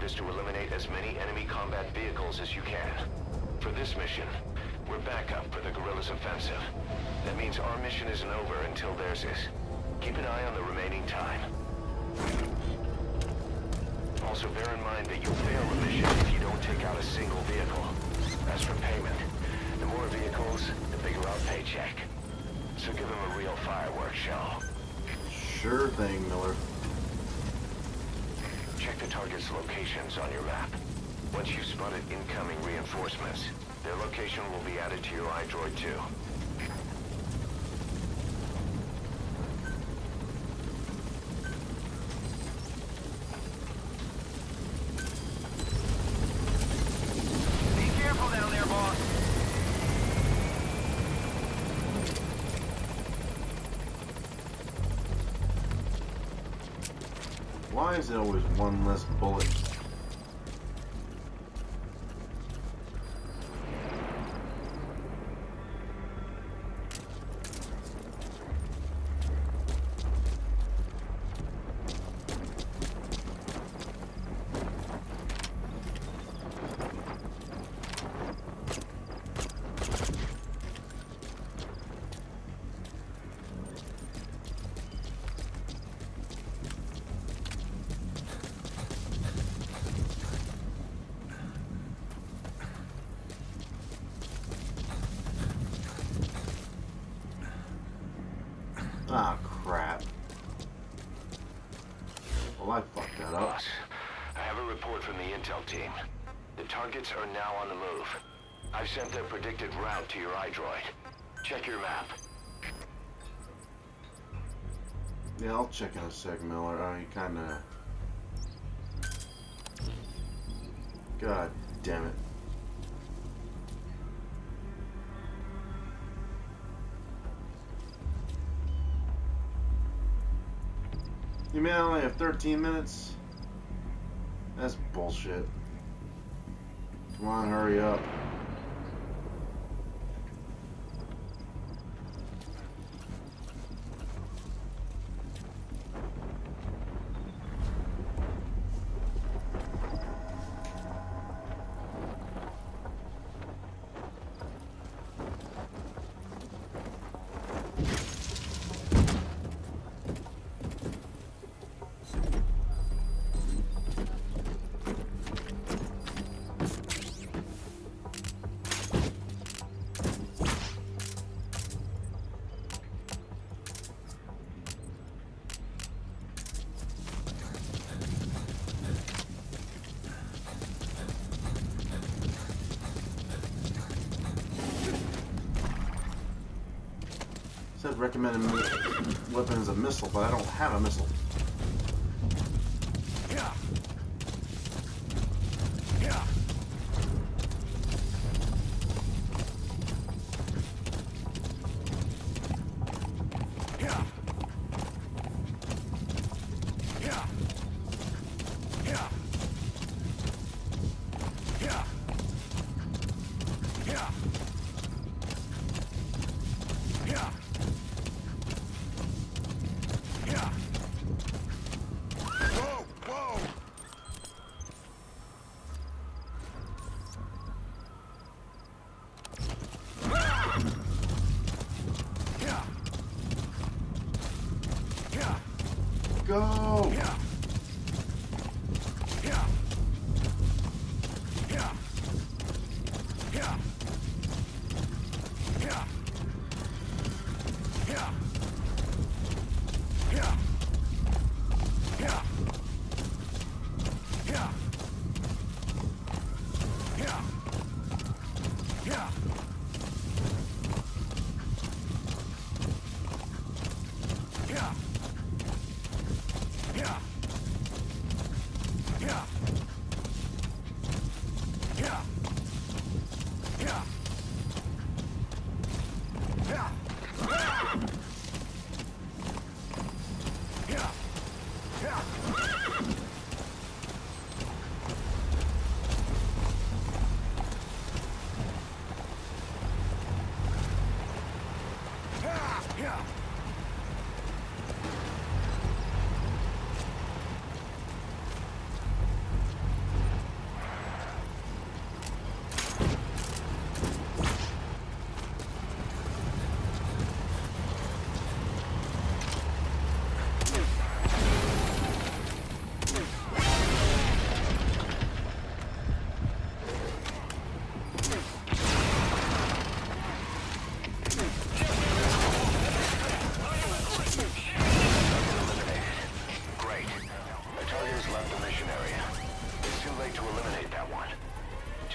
is to eliminate as many enemy combat vehicles as you can. For this mission, we're backup for the guerrillas' offensive. That means our mission isn't over until theirs is. Keep an eye on the remaining time. Also bear in mind that you'll fail the mission if you don't take out a single vehicle. As for payment, the more vehicles, the bigger our paycheck. So give them a real fireworks show. Sure thing, Miller. Check the target's locations on your map. Once you've spotted incoming reinforcements, their location will be added to your iDroid too. Be careful down there, boss. Why is it always one less bullet? Ah, crap. Well, I fucked that up. Boss, I have a report from the intel team. The targets are now on the move. I've sent their predicted route to your iDroid. Check your map. Yeah, I'll check in a sec, Miller. I kinda... God damn it. You mean I only have 13 minutes? That's bullshit. Come on, hurry up. Said recommended weapon is a missile, but I don't have a missile. Yeah. Yeah. Yeah. Yeah. Yeah. Yeah. Yeah. Yeah. Yeah. Whoa, whoa. Yeah. Yeah. Go! Yeah. Yeah. Yeah. Yeah. Yeah. Yeah. Yeah. Yeah. Yeah. Yeah. Yeah. Yeah. Yeah.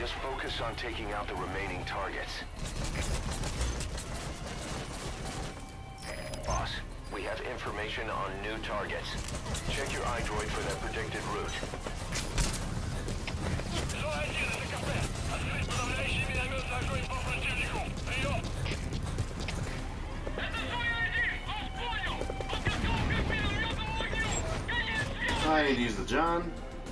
Just focus on taking out the remaining targets. Boss, we have information on new targets. Check your iDroid for their predicted route. I need to use the John.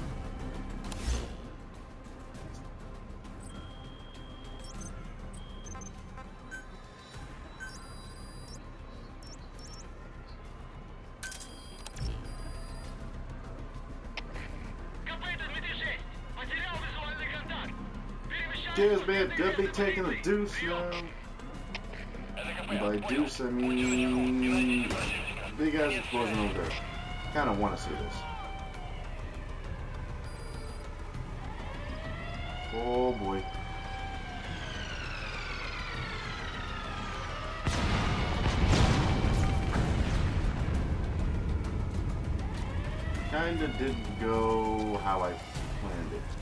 Cheers, man. Good be taking a deuce now. And by deuce, I mean big ass explosion over there. Kind of want to see this. Oh boy. Kinda didn't go how I planned it.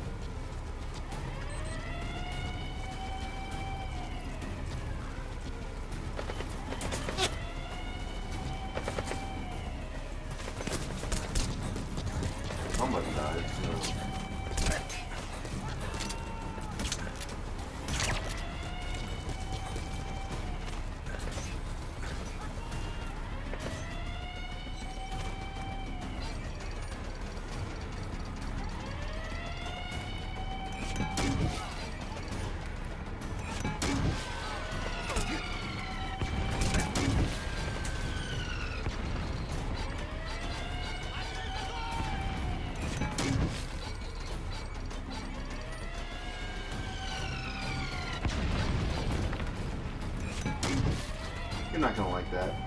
Somebody died, so. You're not gonna like that.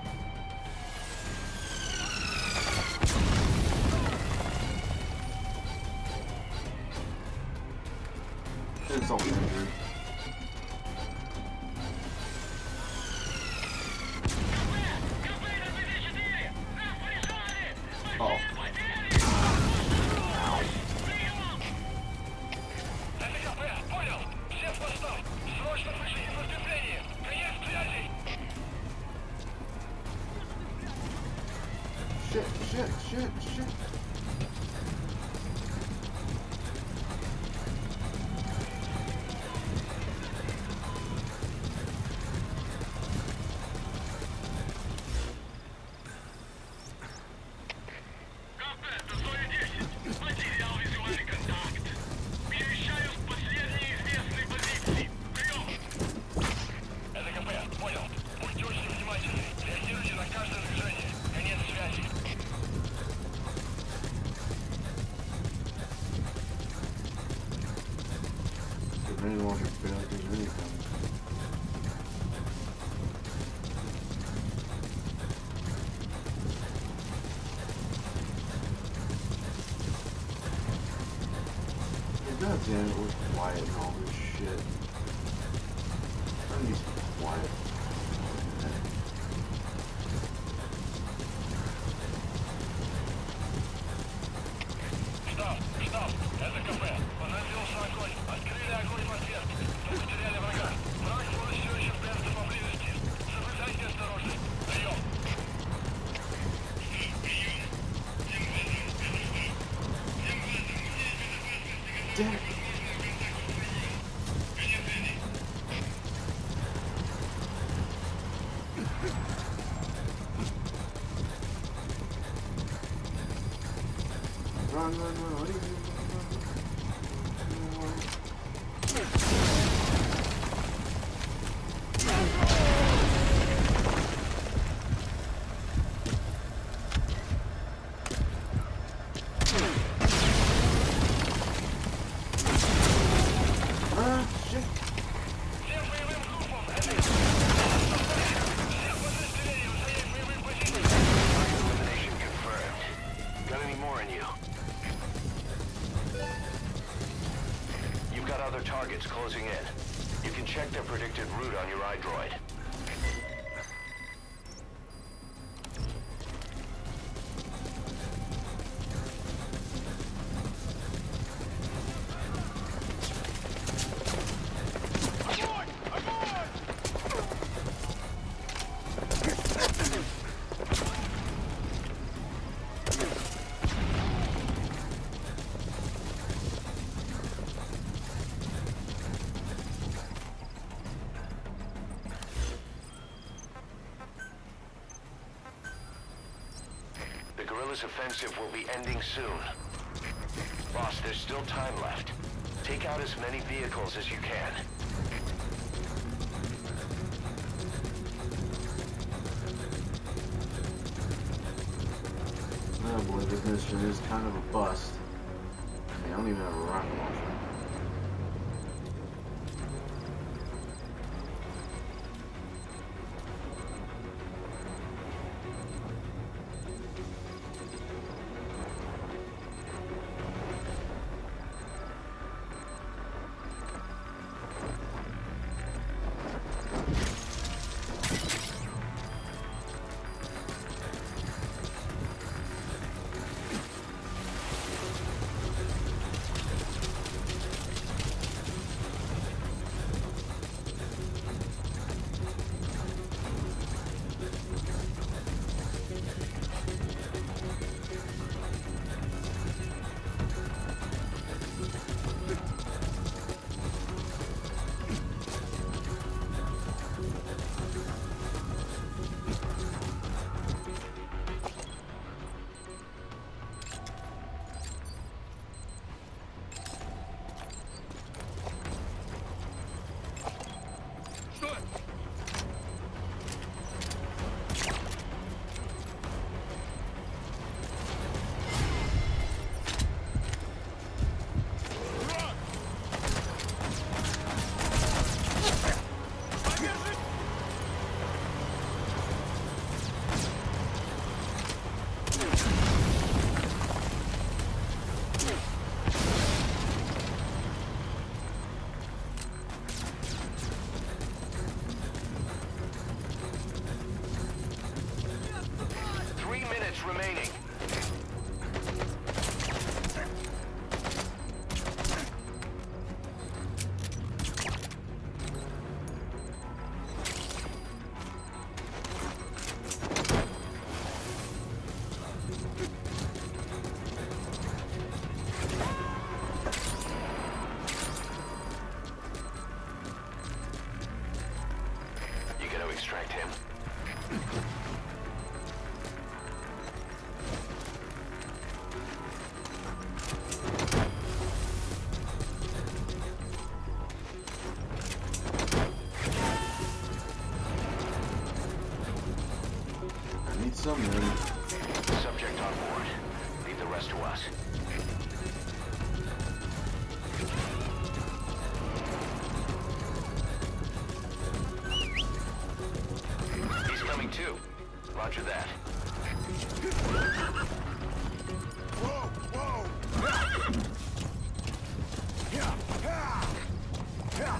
It's all injured. Oh. Shit. Really want to spin out these anything. God damn it, was quiet and all this shit. I need to be quiet. Штаб, это КП. Понадеялся огонь. Открыли огонь в ответ. Мы потеряли врага. Враг все еще прячется поблизости. Соблюдайте осторожность. Прием. Damn it. Run, what are you doing? Shit. Elimination confirmed. Got any more in you? You've got other targets closing in. You can check their predicted route on your iDroid. guerrilla's offensive will be ending soon. Boss, there's still time left. Take out as many vehicles as you can. Oh boy, this mission is kind of a bust. I mean, I don't even have a rocket launcher. Remaining. You got to extract him. Something. Subject on board. Leave the rest to us. He's coming too. Roger that. Whoa, whoa! Yeah, yeah, yeah.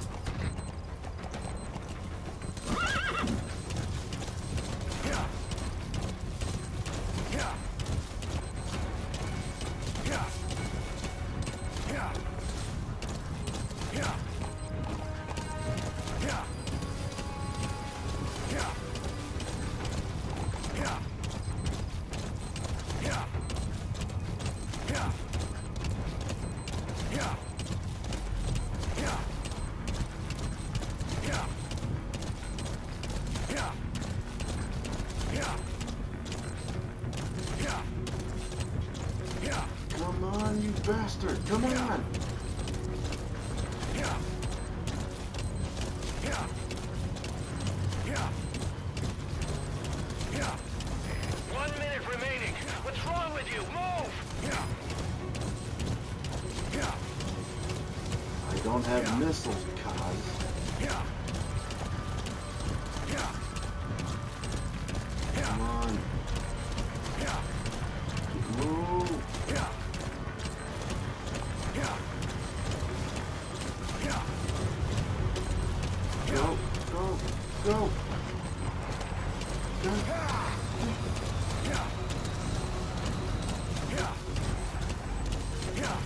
Come on, you bastard! Come on! Yeah. Yeah. Yeah. Yeah. 1 minute remaining. What's wrong with you? Move! Yeah. Yeah. I don't have missiles, cuz. Yeah. Yeah. Come on. Yeah. Move! Yeah. Yeah. Yeah. Go! Go! Go! Go! Yeah. Yeah. Yeah. Yeah.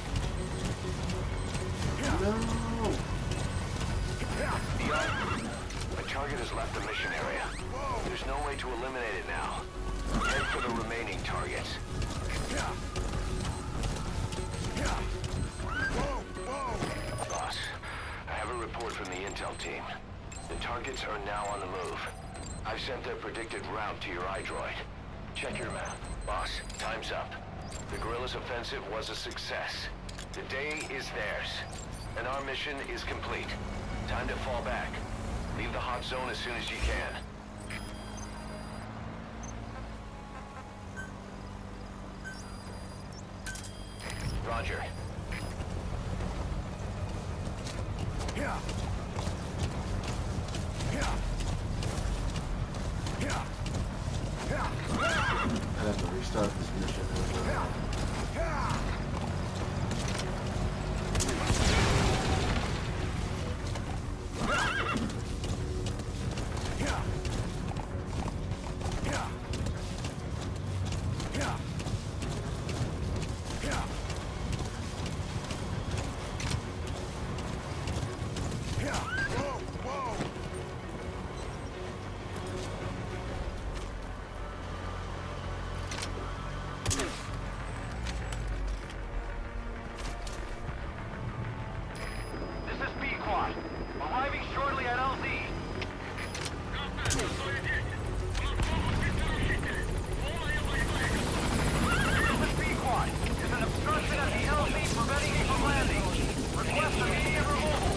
Yeah. No! Yeah. Beyond. The target has left the mission area. There's no way to eliminate it now. Head for the remaining targets. Yeah. Yeah. Whoa, whoa. Boss, I have a report from the intel team. The targets are now on the move. I've sent their predicted route to your iDroid. Check your map. Boss, time's up. The guerrillas' offensive was a success. The day is theirs, and our mission is complete. Time to fall back. Leave the hot zone as soon as you can. Roger. Yeah. Yeah. Yeah. Yeah. I have to restart this mission. Arriving shortly at LZ. This Pequod is an obstruction at the LZ preventing you from landing. Request immediate removal.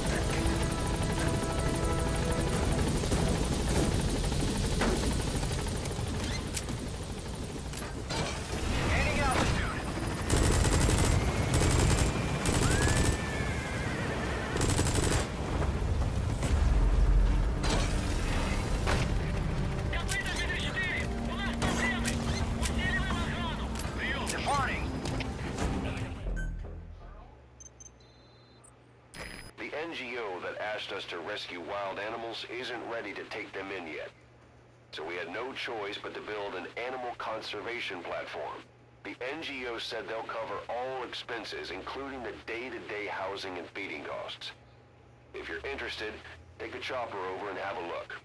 Gaining altitude. Departing. The NGO that asked us to rescue wild animals isn't ready to take them in yet. So we had no choice but to build an animal conservation platform. The NGO said they'll cover all expenses, including the day-to-day housing and feeding costs. If you're interested, take a chopper over and have a look.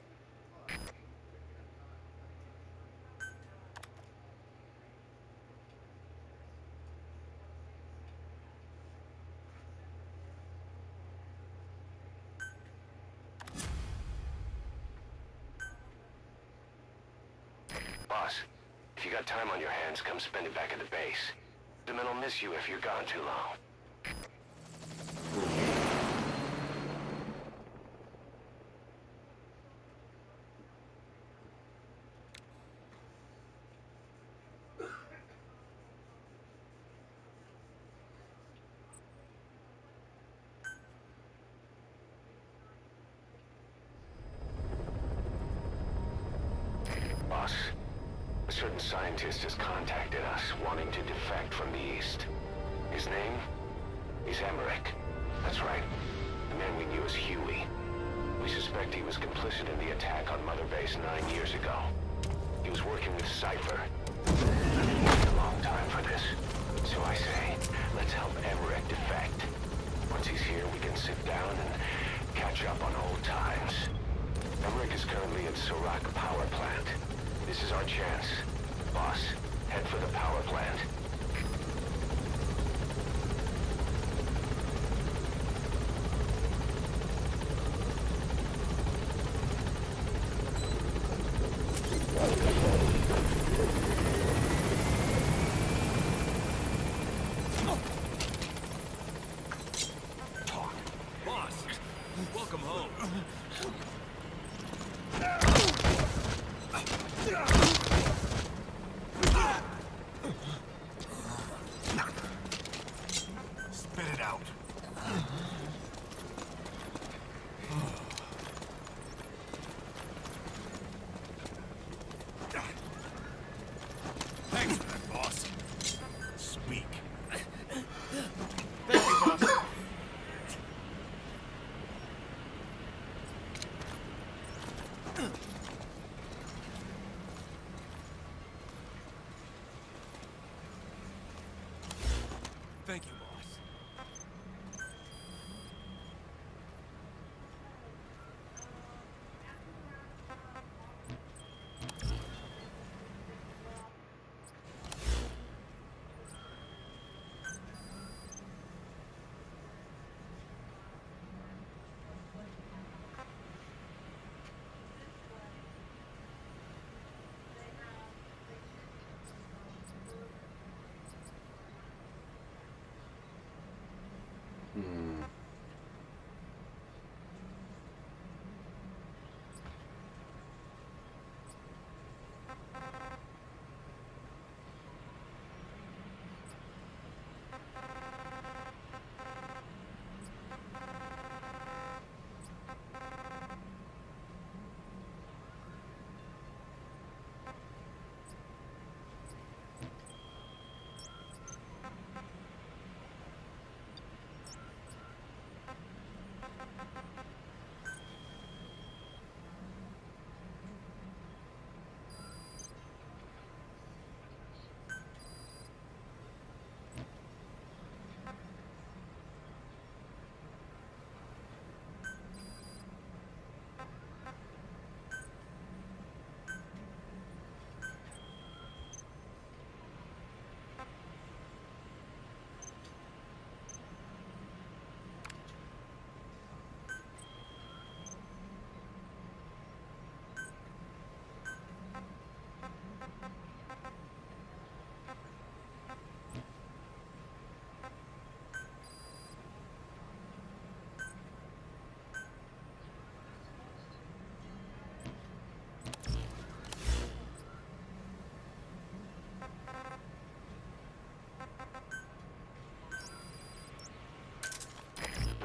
Boss, if you got time on your hands, come spend it back at the base. The men will miss you if you're gone too long. Boss, a certain scientist has contacted us, wanting to defect from the East. His name is Emmerich. That's right. The man we knew as Huey. We suspect he was complicit in the attack on Mother Base 9 years ago. He was working with Cypher. We've waited a long time for this. So I say, let's help Emmerich defect. Once he's here, we can sit down and catch up on old times. Emmerich is currently at Surak Power Plant. This is our chance. Boss, head for the power plant. Boss, welcome home. Spit it out. Thanks for that, boss. Speak. Thank you, boss. Thank you, boss.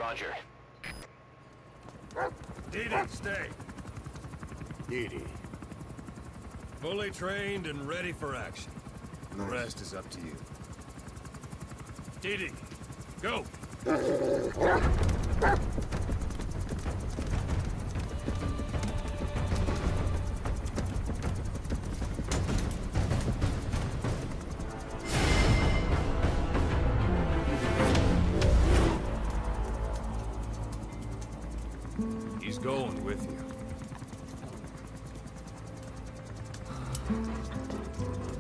Roger. Didi, stay. Didi. Fully trained and ready for action. The Nice. rest is up to you. Didi, go! He's going with you.